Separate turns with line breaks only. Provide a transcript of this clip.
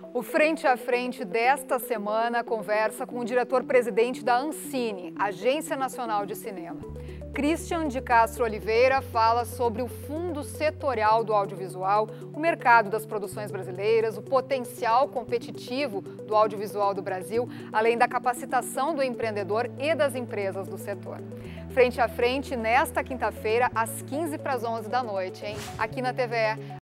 O Frente a Frente desta semana conversa com o diretor-presidente da Ancine, Agência Nacional de Cinema. Christian de Castro Oliveira fala sobre o fundo setorial do audiovisual, o mercado das produções brasileiras, o potencial competitivo do audiovisual do Brasil, além da capacitação do empreendedor e das empresas do setor. Frente a Frente, nesta quinta-feira, às 15 para as 11 da noite, hein? Aqui na TVE.